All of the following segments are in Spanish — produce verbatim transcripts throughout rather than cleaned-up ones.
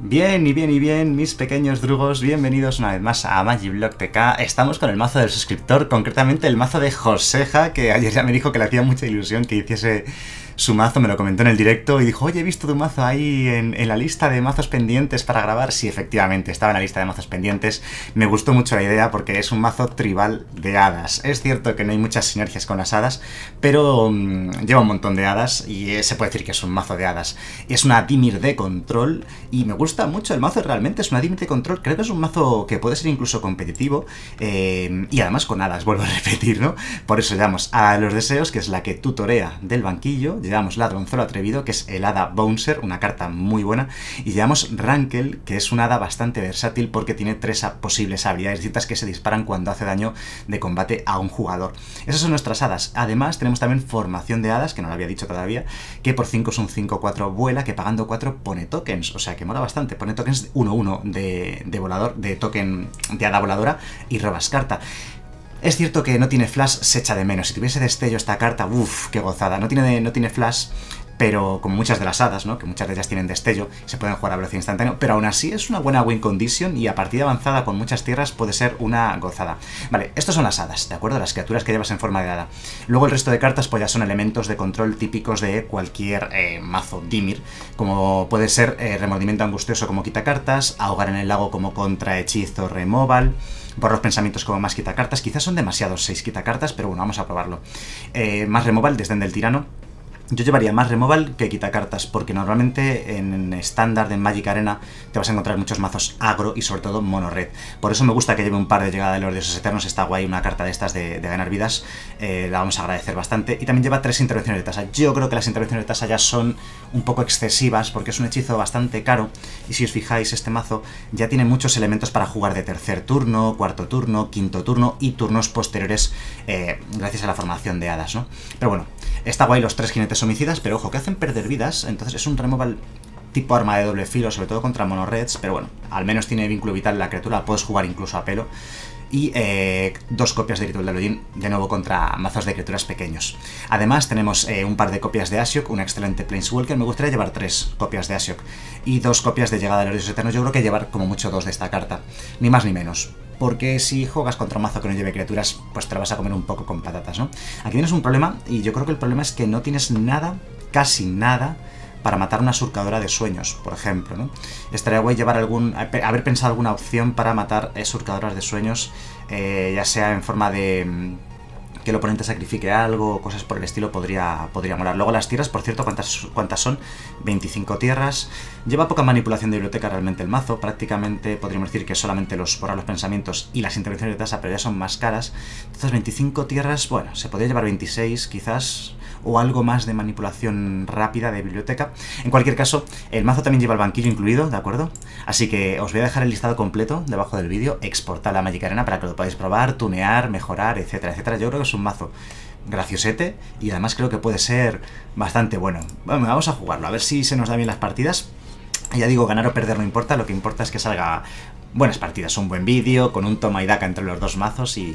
Bien y bien y bien, mis pequeños drugos, bienvenidos una vez más a Magiblock T K. Estamos con el mazo del suscriptor, concretamente el mazo de Joseja, que ayer ya me dijo que le hacía mucha ilusión que hiciese su mazo, me lo comentó en el directo y dijo, oye, he visto tu mazo ahí en, en la lista de mazos pendientes para grabar. Sí, efectivamente, estaba en la lista de mazos pendientes. Me gustó mucho la idea porque es un mazo tribal de hadas. Es cierto que no hay muchas sinergias con las hadas, pero mmm, lleva un montón de hadas y eh, se puede decir que es un mazo de hadas. Es una Dimir de control y me gusta mucho el mazo, realmente es una Dimir de control. Creo que es un mazo que puede ser incluso competitivo eh, y además con hadas, vuelvo a repetir, ¿no? Por eso llevamos a los deseos, que es la que tutorea del banquillo. Llevamos Ladronzuelo Atrevido, que es el hada Bouncer, una carta muy buena. Y llevamos Rankel, que es una hada bastante versátil porque tiene tres posibles habilidades distintas que se disparan cuando hace daño de combate a un jugador. Esas son nuestras hadas. Además, tenemos también Formación de Hadas, que no lo había dicho todavía, que por cinco es un cinco cuatro vuela, que pagando cuatro pone tokens. O sea, que mola bastante. Pone tokens uno uno de, de volador, de token de hada voladora y robas carta. Es cierto que no tiene flash, se echa de menos. Si tuviese destello esta carta, uff, qué gozada. No tiene, no tiene flash, pero como muchas de las hadas, ¿no? Que muchas de ellas tienen destello, se pueden jugar a velocidad instantánea, pero aún así es una buena win condition y a partida avanzada con muchas tierras puede ser una gozada. Vale, estos son las hadas, ¿de acuerdo? Las criaturas que llevas en forma de hada. Luego el resto de cartas pues ya son elementos de control típicos de cualquier eh, mazo Dimir, como puede ser eh, Remordimiento Angustioso como quitacartas, Ahogar en el Lago como contrahechizo removal, por los pensamientos como más quitacartas. Quizás son demasiados seis quitacartas, pero bueno, vamos a probarlo. Eh, más removal, Desdén del Tirano. Yo llevaría más removal que quitacartas, porque normalmente en estándar de Magic Arena te vas a encontrar muchos mazos agro y sobre todo mono red. Por eso me gusta que lleve un par de Llegada de los Dioses Eternos. Está guay una carta de estas de, de ganar vidas, eh, la vamos a agradecer bastante. Y también lleva tres intervenciones de tasa. Yo creo que las intervenciones de tasa ya son un poco excesivas porque es un hechizo bastante caro y si os fijáis este mazo ya tiene muchos elementos para jugar de tercer turno, cuarto turno, quinto turno y turnos posteriores eh, gracias a la formación de hadas, ¿no? Pero bueno, está guay los tres jinetes homicidas, pero ojo, que hacen perder vidas, entonces es un removal tipo arma de doble filo, sobre todo contra monoreds, pero bueno, al menos tiene vínculo vital la criatura, puedes jugar incluso a pelo. Y eh, dos copias de Ritual de Elohim, de nuevo contra mazos de criaturas pequeños. Además tenemos eh, un par de copias de Ashiok, un excelente Planeswalker. Me gustaría llevar tres copias de Ashiok y dos copias de Llegada de los Dioses Eternos. Yo creo que llevar como mucho dos de esta carta, ni más ni menos. Porque si juegas contra un mazo que no lleve criaturas, pues te lo vas a comer un poco con patatas, ¿no? Aquí tienes un problema, y yo creo que el problema es que no tienes nada, casi nada, para matar una surcadora de sueños, por ejemplo, ¿no? Estaría guay llevar algún, haber pensado alguna opción para matar eh, surcadoras de sueños, eh, ya sea en forma de mmm, que el oponente sacrifique algo o cosas por el estilo, podría, podría molar. Luego las tierras, por cierto, ¿cuántas, cuántas son? veinticinco tierras. Lleva poca manipulación de biblioteca realmente el mazo, prácticamente podríamos decir que solamente los borrar los pensamientos y las intervenciones de tasa, pero ya son más caras. Entonces veinticinco tierras, bueno, se podría llevar veintiséis quizás, o algo más de manipulación rápida de biblioteca. En cualquier caso, el mazo también lleva el banquillo incluido, ¿de acuerdo? Así que os voy a dejar el listado completo debajo del vídeo, exportar la Magic Arena para que lo podáis probar, tunear, mejorar, etcétera, etcétera. Yo creo que es un mazo graciosete y además creo que puede ser bastante bueno. Bueno, vamos a jugarlo, a ver si se nos da bien las partidas. Ya digo, ganar o perder no importa, lo que importa es que salga buenas partidas, un buen vídeo, con un toma y daca entre los dos mazos y...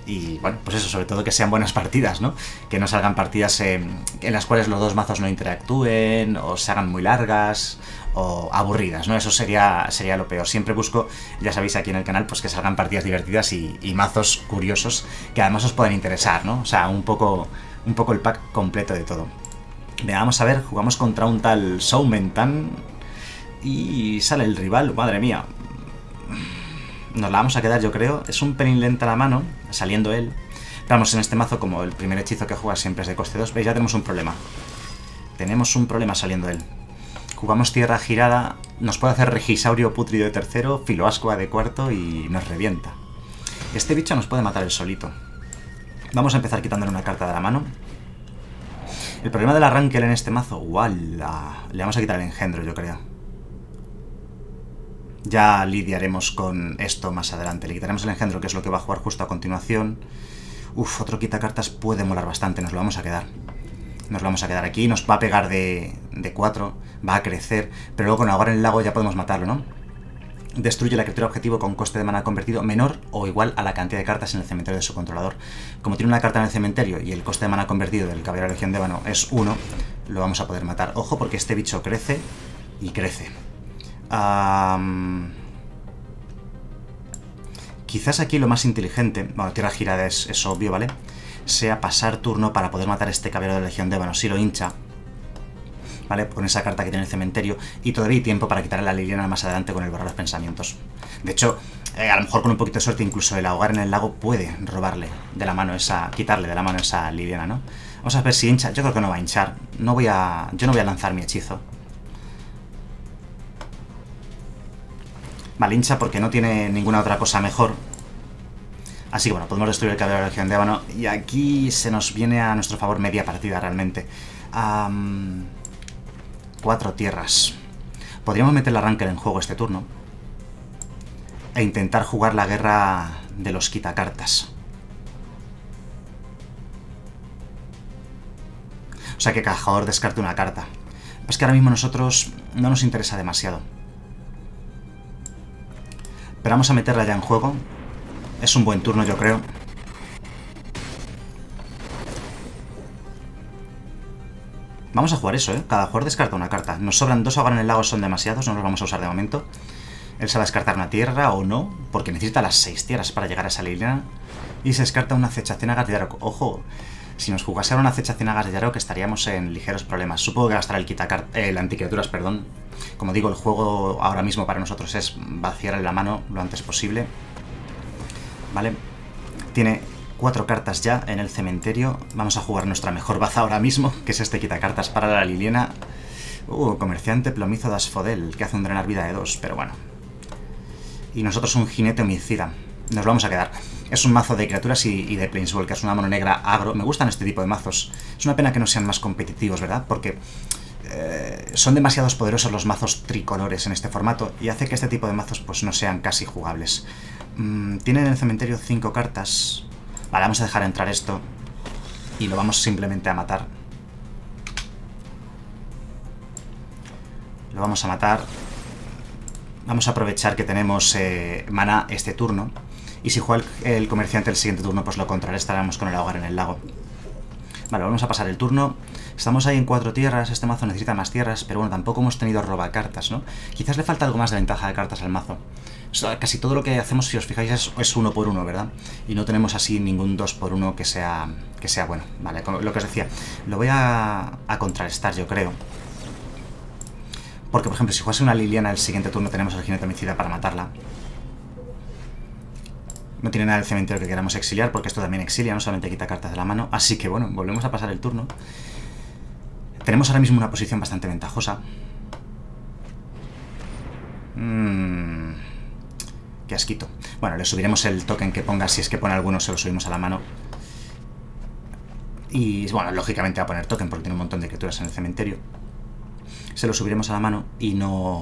Y bueno, pues eso, sobre todo que sean buenas partidas, ¿no? Que no salgan partidas eh, en las cuales los dos mazos no interactúen, o se hagan muy largas, o aburridas, ¿no? Eso sería, sería lo peor. Siempre busco, ya sabéis aquí en el canal, pues que salgan partidas divertidas y, y mazos curiosos que además os pueden interesar, ¿no? O sea, un poco, un poco el pack completo de todo. Venga, vamos a ver, jugamos contra un tal Soumentan y sale el rival, madre mía. Nos la vamos a quedar, yo creo. Es un pelín lenta la mano, saliendo él. Pero vamos, en este mazo, como el primer hechizo que juega siempre es de coste dos, veis, ya tenemos un problema. Tenemos un problema saliendo él. Jugamos tierra girada, nos puede hacer Regisaurio Pútrido de tercero, Filoascua de cuarto y nos revienta. Este bicho nos puede matar el solito. Vamos a empezar quitándole una carta de la mano. El problema del Rankel en este mazo, ¡wala! Le vamos a quitar el engendro, yo creo. Ya lidiaremos con esto más adelante. Le quitaremos el engendro, que es lo que va a jugar justo a continuación. Uf, otro quitacartas puede molar bastante. Nos lo vamos a quedar. Nos lo vamos a quedar aquí. Nos va a pegar de, de cuatro. Va a crecer. Pero luego con Ahogar en el Lago ya podemos matarlo, ¿no? Destruye la criatura objetivo con coste de mana convertido menor o igual a la cantidad de cartas en el cementerio de su controlador. Como tiene una carta en el cementerio y el coste de mana convertido del Caballero de la Legión de Ébano es uno, lo vamos a poder matar. Ojo, porque este bicho crece y crece. Um, quizás aquí lo más inteligente, bueno, tierra girada es, es obvio, ¿vale? Sea pasar turno para poder matar a este caballero de la Legión de Ébano si lo hincha, ¿vale? Con esa carta que tiene el cementerio, y todavía hay tiempo para quitarle la Liliana más adelante con el borrar los pensamientos. De hecho, eh, a lo mejor con un poquito de suerte, incluso el ahogar en el lago puede robarle de la mano esa, quitarle de la mano esa Liliana, ¿no? Vamos a ver si hincha. Yo creo que no va a hinchar. No voy a, yo no voy a lanzar mi hechizo. Vale, hincha porque no tiene ninguna otra cosa mejor. Así que bueno, podemos destruir el caballero de la Legión de Ébano. Y aquí se nos viene a nuestro favor media partida realmente. Um, cuatro tierras. Podríamos meter la Rancor en juego este turno. E intentar jugar la guerra de los quitacartas. O sea que cada jugador descarte una carta. Es que ahora mismo a nosotros no nos interesa demasiado. Pero vamos a meterla ya en juego. Es un buen turno, yo creo. Vamos a jugar eso, ¿eh? Cada jugador descarta una carta. Nos sobran dos ahogar en el lago, son demasiados, no los vamos a usar de momento. Él se va a descartar una tierra o no, porque necesita las seis tierras para llegar a esa Liliana. Y se descarta una acechación a Gas de Yarok. Ojo, si nos jugase ahora una acechación a Gas de Yarok estaríamos en ligeros problemas. Supongo que gastará el quitacar eh, el anticriaturas, perdón. Como digo, el juego ahora mismo para nosotros es vaciarle la mano lo antes posible. Vale. Tiene cuatro cartas ya en el cementerio. Vamos a jugar nuestra mejor baza ahora mismo, que es este quitacartas para la Liliana. Uh, comerciante plomizo de Asfodel, que hace un drenar vida de dos, pero bueno. Y nosotros un jinete homicida. Nos lo vamos a quedar. Es un mazo de criaturas y, y de Planeswalkers, una mano negra agro. Me gustan este tipo de mazos. Es una pena que no sean más competitivos, ¿verdad? Porque eh, son demasiados poderosos los mazos tricolores en este formato y hace que este tipo de mazos pues no sean casi jugables. Mm, tienen en el cementerio cinco cartas. Vale, vamos a dejar entrar esto y lo vamos simplemente a matar. Lo vamos a matar. Vamos a aprovechar que tenemos eh, mana este turno. Y si juega el, el comerciante el siguiente turno, pues lo contrarrestaremos con el ahogar en el lago. Vale, vamos a pasar el turno. Estamos ahí en cuatro tierras. Este mazo necesita más tierras, pero bueno, tampoco hemos tenido robacartas, ¿no? Quizás le falta algo más de ventaja de cartas al mazo. O sea, casi todo lo que hacemos, si os fijáis, es, es uno por uno, ¿verdad? Y no tenemos así ningún dos por uno que sea, que sea bueno. Vale, lo que os decía. Lo voy a, a contrarrestar, yo creo. Porque, por ejemplo, si jugase una Liliana el siguiente turno, tenemos el jinete homicida para matarla. No tiene nada del cementerio que queramos exiliar, porque esto también exilia, no solamente quita cartas de la mano. Así que, bueno, volvemos a pasar el turno. Tenemos ahora mismo una posición bastante ventajosa. Mmm... Qué asquito. Bueno, le subiremos el token que ponga, si es que pone alguno, se lo subimos a la mano. Y, bueno, lógicamente va a poner token, porque tiene un montón de criaturas en el cementerio. Se lo subiremos a la mano y no...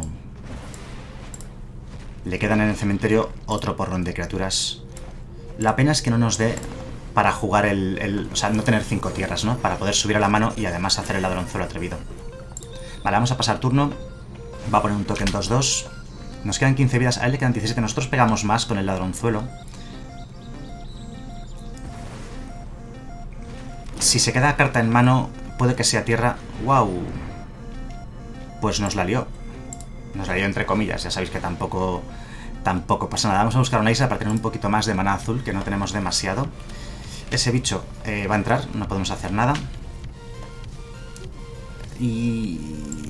Le quedan en el cementerio otro porrón de criaturas. La pena es que no nos dé para jugar el, el... O sea, no tener cinco tierras, ¿no? Para poder subir a la mano y además hacer el ladronzuelo atrevido. Vale, vamos a pasar turno. Va a poner un token dos dos. Nos quedan quince vidas, a él le quedan diecisiete. Nosotros pegamos más con el ladronzuelo. Si se queda carta en mano, puede que sea tierra. ¡Wow! Pues nos la lió. Nos la lió entre comillas, ya sabéis que tampoco tampoco pasa nada. Vamos a buscar una isla para tener un poquito más de maná azul, que no tenemos demasiado. Ese bicho eh, va a entrar, no podemos hacer nada. Y...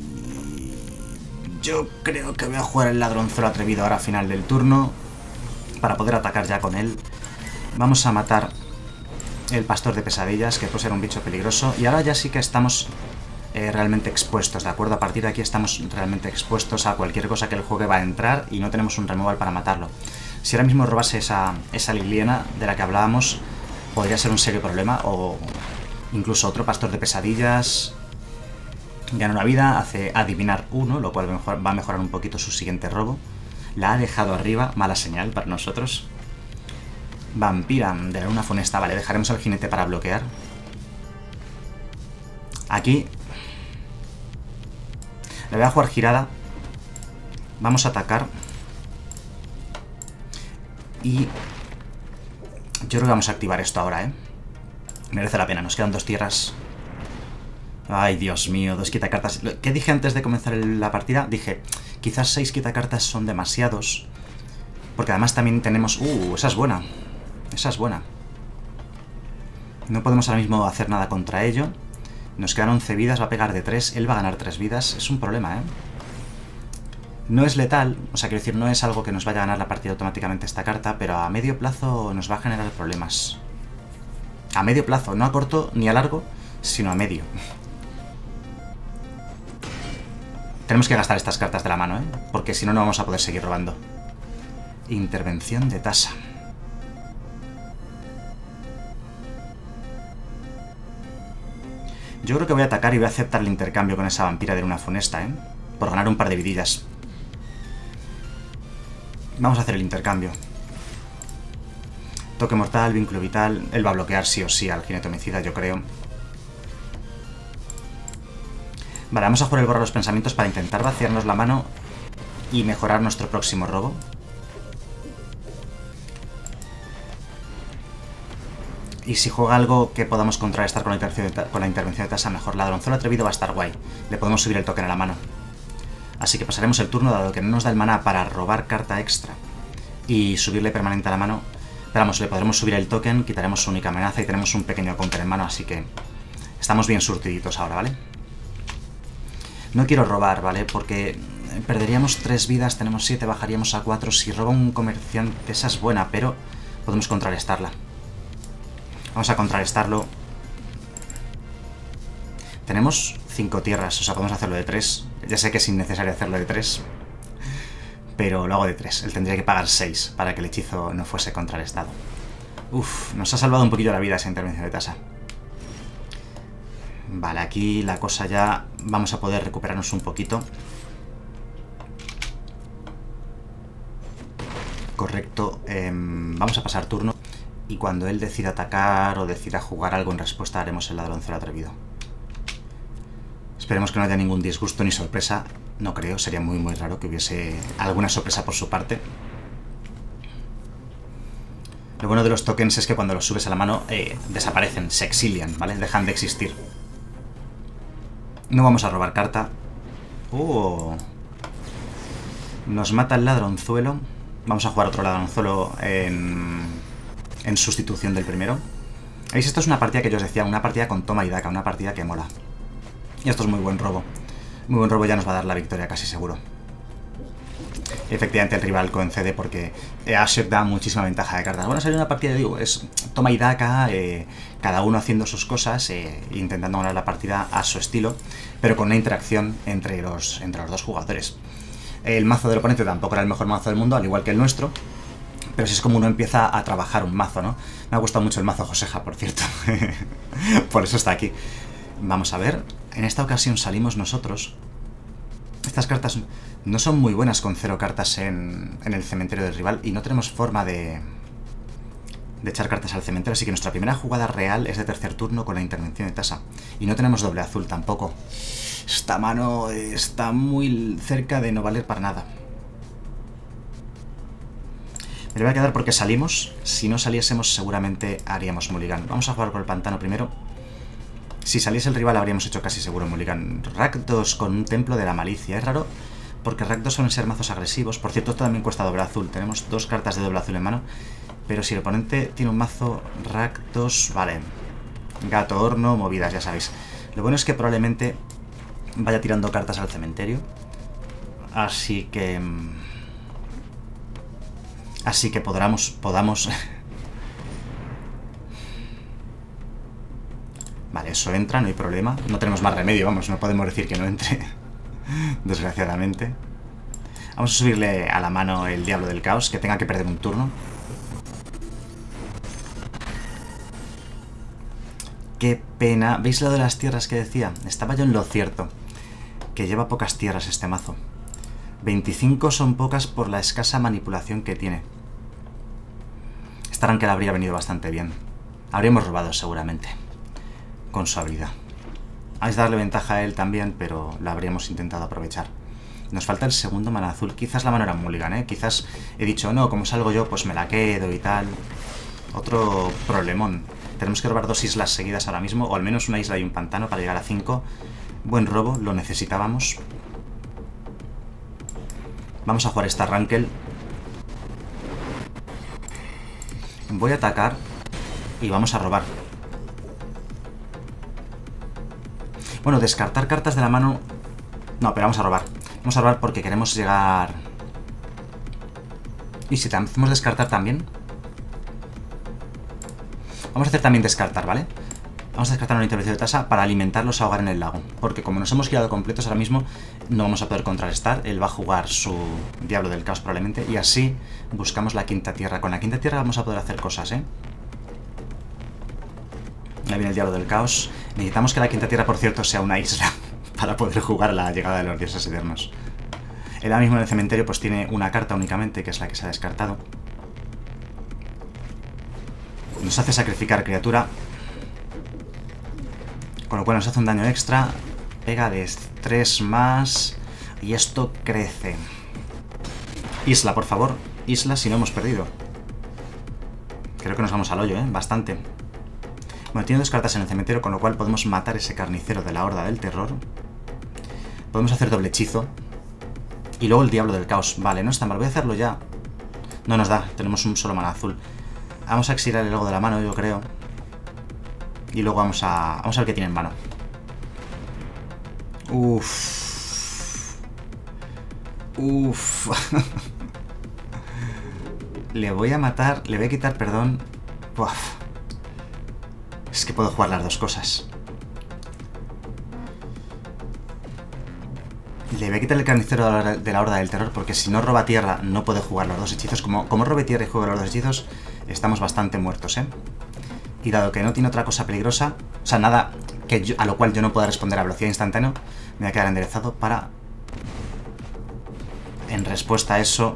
yo creo que voy a jugar el ladronzuelo atrevido ahora a final del turno, para poder atacar ya con él. Vamos a matar el pastor de pesadillas, que puede ser un bicho peligroso. Y ahora ya sí que estamos... Eh, realmente expuestos, ¿de acuerdo? A partir de aquí estamos realmente expuestos a cualquier cosa que el juego va a entrar y no tenemos un removal para matarlo. Si ahora mismo robase esa, esa Liliana de la que hablábamos, podría ser un serio problema, o incluso otro pastor de pesadillas. Gana una vida, hace adivinar uno, lo cual mejor, va a mejorar un poquito su siguiente robo. La ha dejado arriba, mala señal para nosotros. Vampira de la luna funesta, vale, dejaremos al jinete para bloquear. Aquí... le voy a jugar girada. Vamos a atacar. Y... yo creo que vamos a activar esto ahora, ¿eh? Merece la pena, nos quedan dos tierras. Ay, Dios mío, dos quitacartas. ¿Qué dije antes de comenzar la partida? Dije, Quizás seis quitacartas son demasiados. Porque además también tenemos... Uh, esa es buena. Esa es buena. No podemos ahora mismo hacer nada contra ello. Nos quedan once vidas, va a pegar de tres. Él va a ganar tres vidas. Es un problema, ¿eh? No es letal, o sea, quiero decir, no es algo que nos vaya a ganar la partida automáticamente esta carta, pero a medio plazo nos va a generar problemas. A medio plazo, no a corto ni a largo, sino a medio. Tenemos que gastar estas cartas de la mano, ¿eh? Porque si no, no vamos a poder seguir robando. Intervención de tasa. Yo creo que voy a atacar y voy a aceptar el intercambio con esa vampira de luna funesta, ¿eh? Por ganar un par de vidillas. Vamos a hacer el intercambio. Toque mortal, vínculo vital. Él va a bloquear sí o sí al jinete homicida, yo creo. Vale, vamos a jugar el borrar los pensamientos para intentar vaciarnos la mano y mejorar nuestro próximo robo. Y si juega algo que podamos contrarrestar con la intervención de, con la intervención de tasa, mejor. Ladronzuelo atrevido va a estar guay. Le podemos subir el token a la mano. Así que pasaremos el turno, dado que no nos da el maná para robar carta extra y subirle permanente a la mano. Pero vamos, le podremos subir el token, quitaremos su única amenaza y tenemos un pequeño counter en mano, así que estamos bien surtiditos ahora, ¿vale? No quiero robar, ¿vale? Porque perderíamos tres vidas, tenemos siete, bajaríamos a cuatro. Si roba un comerciante, esa es buena, pero podemos contrarrestarla. Vamos a contrarrestarlo. Tenemos cinco tierras, o sea, podemos hacerlo de tres. Ya sé que es innecesario hacerlo de tres, pero lo hago de tres. Él tendría que pagar seis para que el hechizo no fuese contrarrestado. Uf, nos ha salvado un poquillo la vida esa intervención de tasa. Vale, aquí la cosa ya... Vamos a poder recuperarnos un poquito. Correcto. Eh, vamos a pasar turno. Y cuando él decida atacar o decida jugar algo en respuesta, haremos el ladronzuelo atrevido. Esperemos que no haya ningún disgusto ni sorpresa. No creo, sería muy muy raro que hubiese alguna sorpresa por su parte. Lo bueno de los tokens es que cuando los subes a la mano eh, desaparecen, se exilian, ¿vale? Dejan de existir. No vamos a robar carta. ¡Oh! Nos mata el ladronzuelo. Vamos a jugar otro ladronzuelo en, en sustitución del primero. ¿Veis? Esto es una partida que yo os decía, una partida con toma y daca, una partida que mola. Y esto es muy buen robo. Muy buen robo, ya nos va a dar la victoria casi seguro. Y efectivamente el rival concede porque Ashok da muchísima ventaja de cartas. Bueno, sería una partida, digo, es toma y daca, eh, cada uno haciendo sus cosas, eh, intentando ganar la partida a su estilo, pero con una interacción entre los, entre los dos jugadores. El mazo del oponente tampoco era el mejor mazo del mundo, al igual que el nuestro, pero sí es como uno empieza a trabajar un mazo, ¿no? Me ha gustado mucho el mazo Joseja, por cierto. Por eso está aquí. Vamos a ver. En esta ocasión salimos nosotros. Estas cartas no son muy buenas con cero cartas en, en el cementerio del rival y no tenemos forma de, de echar cartas al cementerio, así que nuestra primera jugada real es de tercer turno con la intervención de tasa. Y no tenemos doble azul tampoco. Esta mano está muy cerca de no valer para nada. Me lo voy a quedar porque salimos. Si no saliésemos seguramente haríamos mulligan. Vamos a jugar por el pantano primero. Si saliese el rival habríamos hecho casi seguro mulligan. Rakdos con un templo de la malicia. Es raro porque Rakdos suelen ser mazos agresivos. Por cierto, esto también cuesta doble azul. Tenemos dos cartas de doble azul en mano. Pero si el oponente tiene un mazo Rakdos... Vale. Gato, horno, movidas, ya sabéis. Lo bueno es que probablemente vaya tirando cartas al cementerio. Así que... Así que podamos... podamos... Vale, eso entra, no hay problema. No tenemos más remedio, vamos, no podemos decir que no entre. Desgraciadamente. Vamos a subirle a la mano el Diablo del Caos, que tenga que perder un turno. Qué pena. ¿Veis lo de las tierras que decía? Estaba yo en lo cierto. Que lleva pocas tierras este mazo. veinticinco son pocas por la escasa manipulación que tiene. Esta ranked habría venido bastante bien. Habríamos robado seguramente. Con su habilidad. Hay que darle ventaja a él también, pero la habríamos intentado aprovechar. Nos falta el segundo mana azul. Quizás la mano era mulligan, ¿eh? Quizás he dicho, no, como salgo yo, pues me la quedo y tal. Otro problemón. Tenemos que robar dos islas seguidas ahora mismo, o al menos una isla y un pantano para llegar a cinco. Buen robo, lo necesitábamos. Vamos a jugar esta Rankel. Voy a atacar y vamos a robar. Bueno, descartar cartas de la mano... No, pero vamos a robar. Vamos a robar porque queremos llegar... ¿Y si te hacemos descartar también? Vamos a hacer también descartar, ¿vale? Vamos a descartar una intervención de tasa para alimentarlos a ahogar en el lago. Porque como nos hemos quedado completos ahora mismo, no vamos a poder contrarrestar. Él va a jugar su Diablo del Caos probablemente. Y así buscamos la quinta tierra. Con la quinta tierra vamos a poder hacer cosas, ¿eh? Ahí viene el Diablo del Caos. Necesitamos que la quinta tierra, por cierto, sea una isla para poder jugar la llegada de los dioses eternos. Él ahora mismo en el cementerio pues tiene una carta únicamente, que es la que se ha descartado. Nos hace sacrificar criatura, con lo cual nos hace un daño extra. Pega de tres más. Y esto crece. Isla, por favor. Isla si no hemos perdido. Creo que nos vamos al hoyo, ¿eh? Bastante. Bueno, tiene dos cartas en el cementerio, con lo cual podemos matar ese carnicero de la Horda del Terror. Podemos hacer doble hechizo. Y luego el Diablo del Caos. Vale, no está mal. Voy a hacerlo ya. No nos da. Tenemos un solo mana azul. Vamos a exilar el logo de la mano, yo creo. Y luego vamos a... Vamos a ver qué tiene en mano. Uff. Uff. Le voy a matar... Le voy a quitar, perdón. Uf. Es que puedo jugar las dos cosas. Le voy a quitar el carnicero de la Horda del Terror, porque si no roba tierra no puede jugar los dos hechizos. Como, como robe tierra y juegue los dos hechizos, estamos bastante muertos, ¿eh? Y dado que no tiene otra cosa peligrosa, o sea, nada que yo, a lo cual yo no pueda responder a velocidad instantánea, me voy a quedar enderezado para... En respuesta a eso...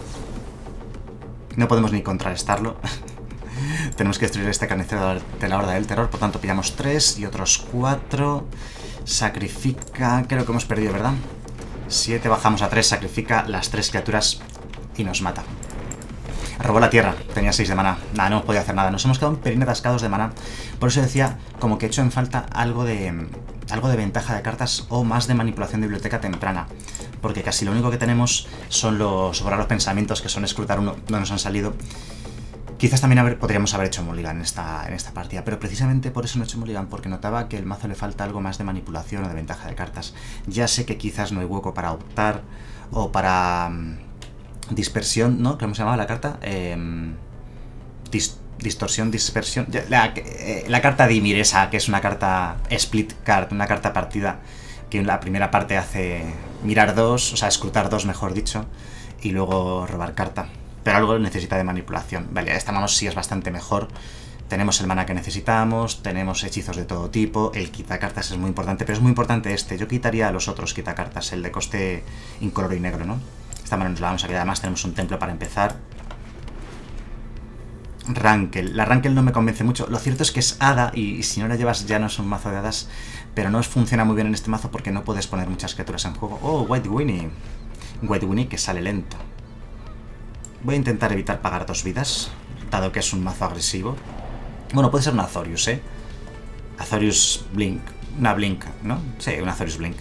No podemos ni contrarrestarlo. Tenemos que destruir este carnicero de la Horda del Terror, por tanto pillamos tres y otros cuatro. Sacrifica... Creo que hemos perdido, ¿verdad? siete, bajamos a tres, sacrifica las tres criaturas y nos mata. Robó la tierra, tenía seis de maná. Nada, no podía hacer nada. Nos hemos quedado un pelín atascados de maná. Por eso decía, como que he hecho en falta algo de... Algo de ventaja de cartas o más de manipulación de biblioteca temprana. Porque casi lo único que tenemos son los borrar los pensamientos, que son escrutar uno, no nos han salido. Quizás también haber, podríamos haber hecho mulligan en esta, en esta partida, pero precisamente por eso no he hecho mulligan, porque notaba que el mazo le falta algo más de manipulación o de ventaja de cartas. Ya sé que quizás no hay hueco para optar o para um, dispersión, ¿no? ¿Cómo se llamaba la carta? Eh, dis, distorsión, dispersión... La, eh, la carta Dimir esa, que es una carta split card, una carta partida, que en la primera parte hace mirar dos, o sea, escrutar dos, mejor dicho, y luego robar carta. Pero algo necesita de manipulación. Vale, esta mano sí es bastante mejor. Tenemos el mana que necesitamos, tenemos hechizos de todo tipo, el quitacartas es muy importante, pero es muy importante este. Yo quitaría a los otros quitacartas, el de coste incoloro y negro, ¿no? Esta mano nos la vamos a quedar, además tenemos un templo para empezar. Rankel. La Rankel no me convence mucho. Lo cierto es que es hada y, y si no la llevas ya no es un mazo de hadas, pero no funciona muy bien en este mazo porque no puedes poner muchas criaturas en juego. Oh, White Winnie. White Winnie que sale lento. Voy a intentar evitar pagar dos vidas, dado que es un mazo agresivo. Bueno, puede ser un Azorius, ¿eh? Azorius Blink. Una Blink, ¿no? Sí, un Azorius Blink.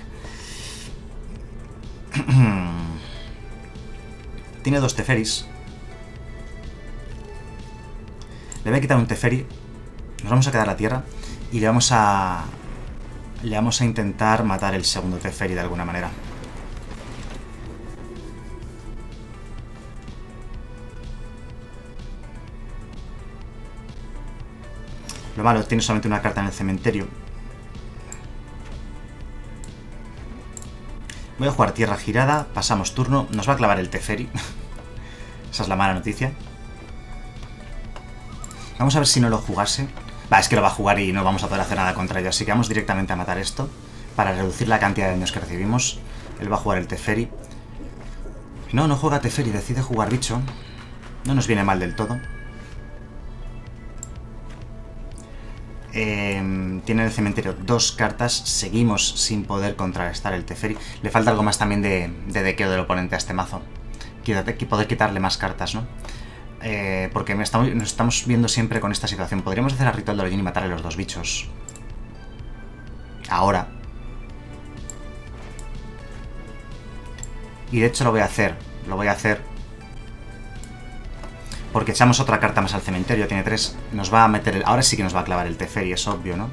Tiene dos Teferis. Le voy a quitar un Teferi. Nos vamos a quedar a la tierra. Y le vamos a... Le vamos a intentar matar el segundo Teferi de alguna manera. Lo malo, tiene solamente una carta en el cementerio. Voy a jugar tierra girada, pasamos turno, nos va a clavar el Teferi. Esa es la mala noticia. Vamos a ver si no lo jugase. Va, es que lo va a jugar y no vamos a poder hacer nada contra ello, así que vamos directamente a matar esto para reducir la cantidad de daños que recibimos. Él va a jugar el Teferi. No, no juega Teferi, decide jugar bicho. No nos viene mal del todo. Eh, tiene en el cementerio dos cartas. Seguimos sin poder contrarrestar el Teferi. Le falta algo más también de, de dequeo del oponente a este mazo. Poder quitarle más cartas, ¿no? Eh, porque me estamos, nos estamos viendo siempre con esta situación. Podríamos hacer a Ritual de Origin y matarle los dos bichos ahora. Y de hecho lo voy a hacer. lo voy a hacer. Porque echamos otra carta más al cementerio, tiene tres. Nos va a meter el... Ahora sí que nos va a clavar el Teferi, es obvio, ¿no?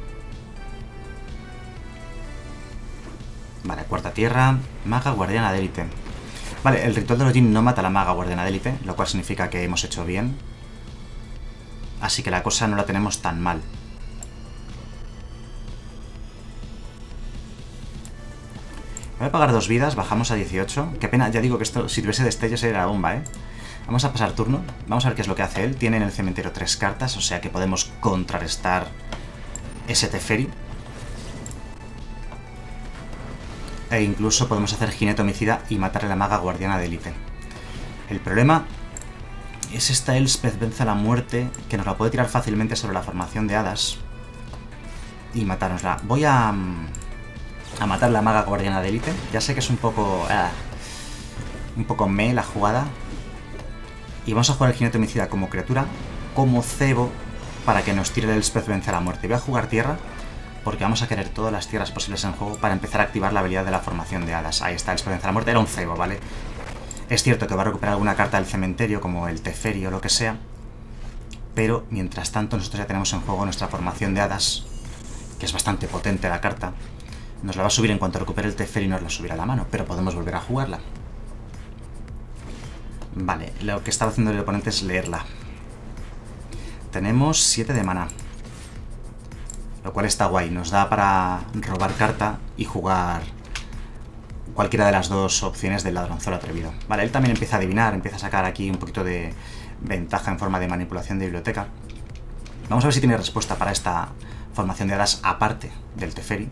Vale, cuarta tierra. Maga guardiana de élite. Vale, el ritual de Ojin no mata a la maga guardiana de élite, lo cual significa que hemos hecho bien. Así que la cosa no la tenemos tan mal. Voy a pagar dos vidas, bajamos a dieciocho. Qué pena, ya digo que esto, si tuviese destello sería la bomba, ¿eh? Vamos a pasar turno. Vamos a ver qué es lo que hace él. Tiene en el cementerio tres cartas, o sea que podemos contrarrestar ese Teferi. E incluso podemos hacer jinete homicida y matar a la maga guardiana de élite. El problema es esta Elspeth vence a la muerte, que nos la puede tirar fácilmente sobre la formación de hadas y matárnosla. Voy a, a matar a la maga guardiana de élite. Ya sé que es un poco... Eh, un poco me la jugada. Y vamos a jugar el jinete homicida como criatura, como cebo, para que nos tire el Elspeth vence a la muerte. Voy a jugar tierra, porque vamos a querer todas las tierras posibles en juego para empezar a activar la habilidad de la formación de hadas. Ahí está, el Elspeth vence a la muerte. Era un cebo, ¿vale? Es cierto que va a recuperar alguna carta del cementerio, como el Teferi o lo que sea, pero mientras tanto nosotros ya tenemos en juego nuestra formación de hadas, que es bastante potente la carta. Nos la va a subir en cuanto recupere el Teferi y nos la subirá a la mano, pero podemos volver a jugarla. Vale, lo que estaba haciendo el oponente es leerla. Tenemos siete de mana, lo cual está guay. Nos da para robar carta y jugar cualquiera de las dos opciones del ladronzuelo atrevido. Vale, él también empieza a adivinar, empieza a sacar aquí un poquito de ventaja en forma de manipulación de biblioteca. Vamos a ver si tiene respuesta para esta formación de hadas aparte del Teferi.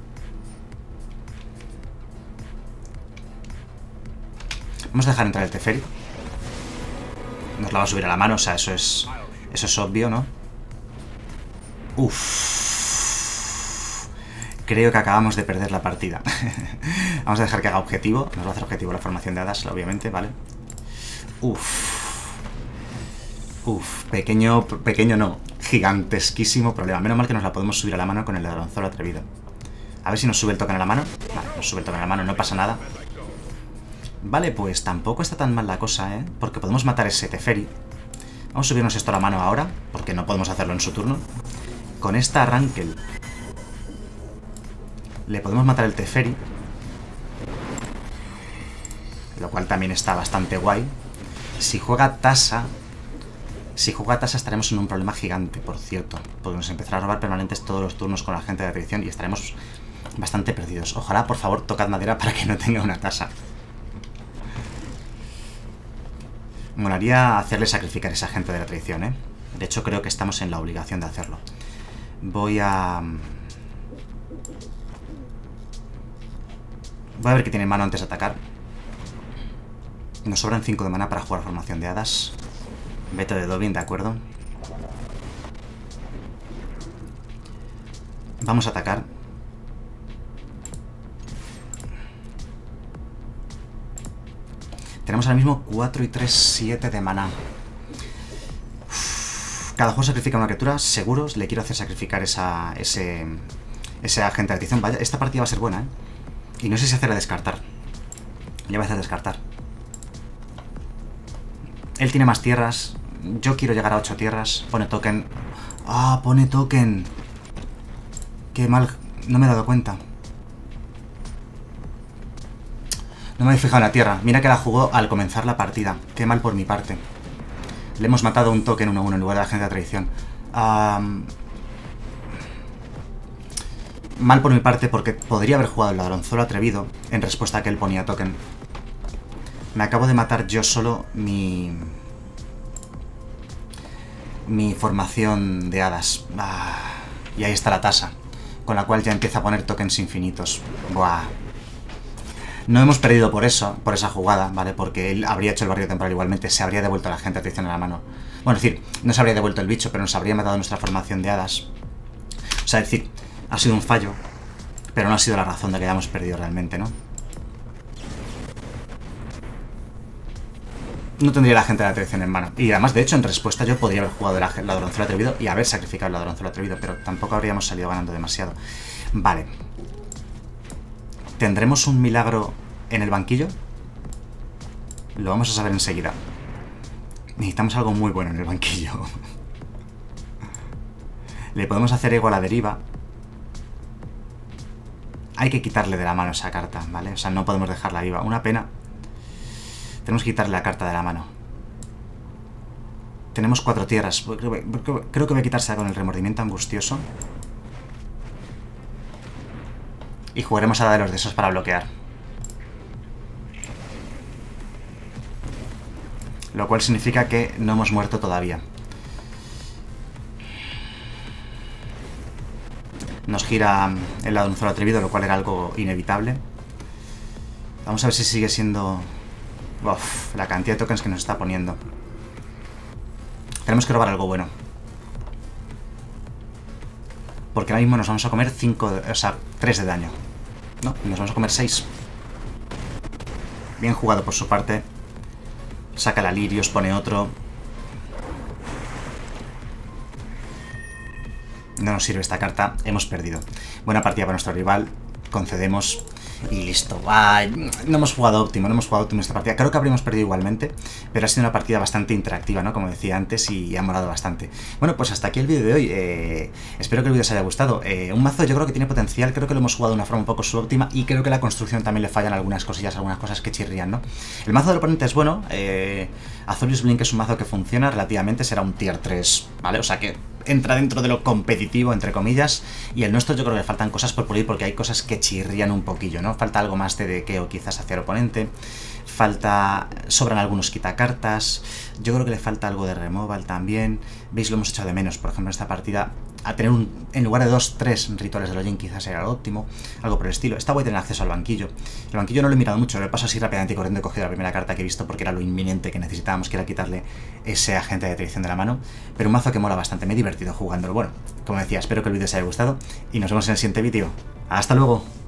Vamos a dejar entrar el Teferi. Nos la va a subir a la mano, o sea, eso es eso es obvio, ¿no? Uff. Creo que acabamos de perder la partida. Vamos a dejar que haga objetivo. Nos va a hacer objetivo la formación de hadas, obviamente, ¿vale? Uff. Uff. Pequeño, pequeño no. Gigantesquísimo problema. Menos mal que nos la podemos subir a la mano con el ladronzuelo atrevido. A ver si nos sube el token a la mano. Vale, nos sube el token a la mano, no pasa nada. Vale, pues tampoco está tan mal la cosa, ¿eh? Porque podemos matar ese Teferi. Vamos a subirnos esto a la mano ahora, porque no podemos hacerlo en su turno. Con esta Rankel le podemos matar el Teferi, lo cual también está bastante guay. Si juega Tasa, si juega Tasa estaremos en un problema gigante, por cierto. Podemos empezar a robar permanentes todos los turnos con la gente de la traición y estaremos bastante perdidos. Ojalá, por favor, tocad madera para que no tenga una Tasa. Molaría hacerle sacrificar a esa gente de la traición, ¿eh? De hecho, creo que estamos en la obligación de hacerlo. Voy a... Voy a ver qué tiene en mano antes de atacar. Nos sobran cinco de mana para jugar formación de hadas. Veto de Dobin, de acuerdo. Vamos a atacar. Tenemos ahora mismo cuatro y tres, siete de maná. Uf, cada juego sacrifica una criatura, seguros. Le quiero hacer sacrificar esa, ese, ese agente de traición. Vaya, esta partida va a ser buena, ¿eh? Y no sé si hacerle descartar. Le voy a hacer descartar. Él tiene más tierras. Yo quiero llegar a ocho tierras. Pone token. ¡Ah, pone token! Qué mal. No me he dado cuenta. No me he fijado en la tierra. Mira que la jugó al comenzar la partida. Qué mal por mi parte. Le hemos matado un token uno a uno en lugar de la gente de traición. Um... Mal por mi parte porque podría haber jugado el ladronzuelo atrevido en respuesta a que él ponía token. Me acabo de matar yo solo mi... mi formación de hadas. Ah, y ahí está la tasa, con la cual ya empieza a poner tokens infinitos. Buah. No hemos perdido por eso, por esa jugada, ¿vale? Porque él habría hecho el barrio temporal igualmente, se habría devuelto a la gente a traición en la mano. Bueno, es decir, no se habría devuelto el bicho, pero nos habría matado nuestra formación de hadas. O sea, es decir, ha sido un fallo, pero no ha sido la razón de que hayamos perdido realmente, ¿no? No tendría la gente la traición en mano. Y además, de hecho, en respuesta yo podría haber jugado el ladronzuelo atrevido y haber sacrificado el ladronzuelo atrevido, pero tampoco habríamos salido ganando demasiado. Vale. ¿Tendremos un milagro en el banquillo? Lo vamos a saber enseguida. Necesitamos algo muy bueno en el banquillo. Le podemos hacer ego a la deriva. Hay que quitarle de la mano esa carta, ¿vale? O sea, no podemos dejarla viva. Una pena. Tenemos que quitarle la carta de la mano. Tenemos cuatro tierras. Creo que voy a quitársela con el remordimiento angustioso. Y jugaremos a la de los deseos para bloquear. Lo cual significa que no hemos muerto todavía. Nos gira el lado de un solo atrevido, lo cual era algo inevitable. Vamos a ver si sigue siendo... Uf, la cantidad de tokens que nos está poniendo. Tenemos que robar algo bueno. Porque ahora mismo nos vamos a comer cinco, o sea, tres de daño. No, nos vamos a comer seis. Bien jugado por su parte. Saca la Lirios, pone otro. No nos sirve esta carta, hemos perdido. Buena partida para nuestro rival, concedemos y listo. Ay, no hemos jugado óptimo, no hemos jugado óptimo esta partida. Creo que habríamos perdido igualmente, pero ha sido una partida bastante interactiva, ¿no? Como decía antes, y ha molado bastante. Bueno, pues hasta aquí el vídeo de hoy. Eh, espero que el vídeo os haya gustado. Eh, un mazo yo creo que tiene potencial, creo que lo hemos jugado de una forma un poco subóptima y creo que la construcción también le fallan algunas cosillas, algunas cosas que chirrían, ¿no? El mazo del oponente es bueno. Eh, Azorius Blink es un mazo que funciona relativamente, será un tier tres, ¿vale? O sea que entra dentro de lo competitivo, entre comillas, y el nuestro yo creo que le faltan cosas por pulir porque hay cosas que chirrían un poquillo, ¿no? Falta algo más de dequeo quizás hacia el oponente, falta... sobran algunos quitacartas, yo creo que le falta algo de removal también, veis, lo hemos hecho de menos, por ejemplo, en esta partida, a tener un... en lugar de dos, tres rituales de login quizás era lo óptimo, algo por el estilo. Esta voy a tener acceso al banquillo, el banquillo no lo he mirado mucho, lo he pasado así rápidamente y corriendo, he cogido la primera carta que he visto porque era lo inminente que necesitábamos, que era quitarle ese agente de traición de la mano, pero un mazo que mola bastante, me he divertido jugándolo. Bueno, como decía, espero que el vídeo os haya gustado y nos vemos en el siguiente vídeo. ¡Hasta luego!